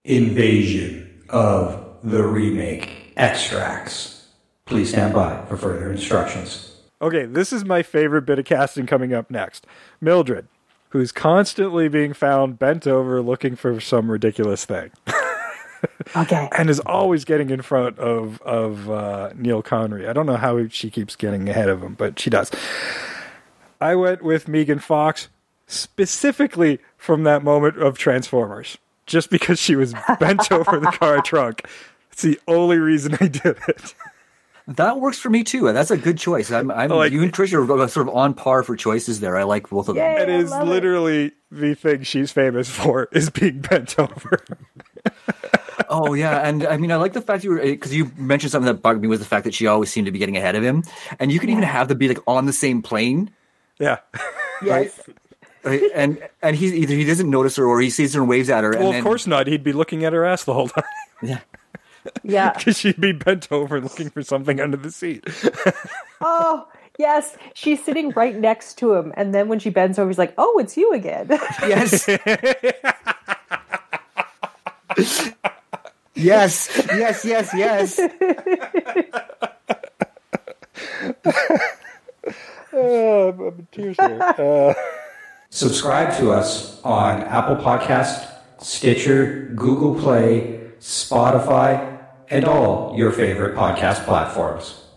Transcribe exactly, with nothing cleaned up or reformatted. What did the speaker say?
invasion of the remake extracts. Please stand by for further instructions. Okay, this is my favorite bit of casting coming up next. Mildred, who's constantly being found bent over looking for some ridiculous thing. Okay. And is always getting in front of, of uh, Neil Connery. I don't know how she keeps getting ahead of him, but she does. I went with Megan Fox specifically from that moment of Transformers, just because she was bent over the car trunk. It's the only reason I did it. That works for me too. That's a good choice. I'm, I'm Like- you and Trish are sort of on par for choices there. I like both of them. Yay. It is love it. literally the thing she's famous for, is being bent over. Oh yeah, and I mean, I like the fact you were because you mentioned something that bugged me was the fact that she always seemed to be getting ahead of him, and you can even have them be like on the same plane, Yeah. Yes. right? and and he either he doesn't notice her or he sees her and waves at her. Well, and of then, course not. He'd be looking at her ass the whole time. yeah. Yeah. Because she'd be bent over looking for something under the seat. Oh, yes. She's sitting right next to him. And then when she bends over, he's like, oh, it's you again. Yes. Yes, yes, yes, yes. Oh, I'm in tears here. Uh, Subscribe to us on Apple Podcast, Stitcher, Google Play, Spotify, and all your favorite podcast platforms.